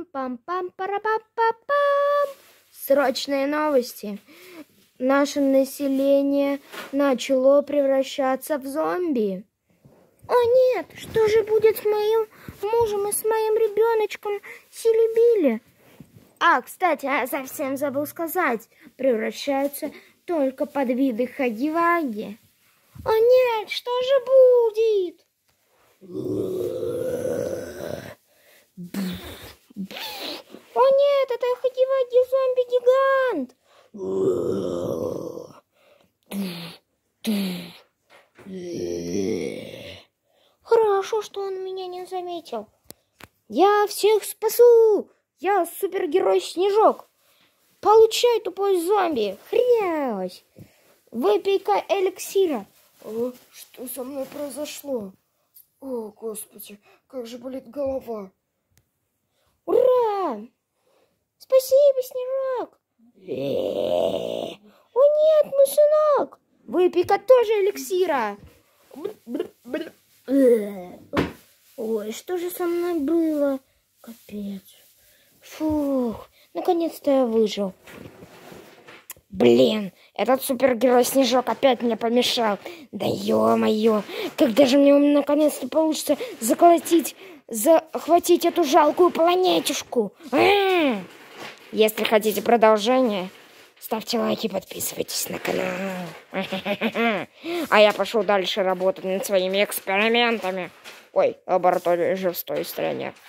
Пам-пам-пам-пам-пам-пам-пам. Срочные новости. Наше население начало превращаться в зомби. О нет, что же будет с моим мужем и с моим ребеночком Сили-Били? Кстати, я совсем забыл сказать. Превращаются только подвиды Хаги-Ваги. О нет, что же будет? О нет, это Хаги-Ваги зомби-гигант. Хорошо, что он меня не заметил. Я всех спасу. Я супергерой Снежок. Получай, тупой зомби. Хрясь. Выпей-ка эликсира. Что со мной произошло? О, Господи, как же болит голова. Ура! Спасибо, Снежок. О нет, мой сынок. Выпей-ка тоже эликсира. Ой, что же со мной было? Капец. Фух, наконец-то я выжил. Блин, этот супергерой Снежок опять мне помешал. Да ё-моё, когда же мне наконец-то получится захватить эту жалкую планетушку? Если хотите продолжение, ставьте лайки и подписывайтесь на канал. А я пошел дальше работать над своими экспериментами. Ой, лаборатория же в той стороне.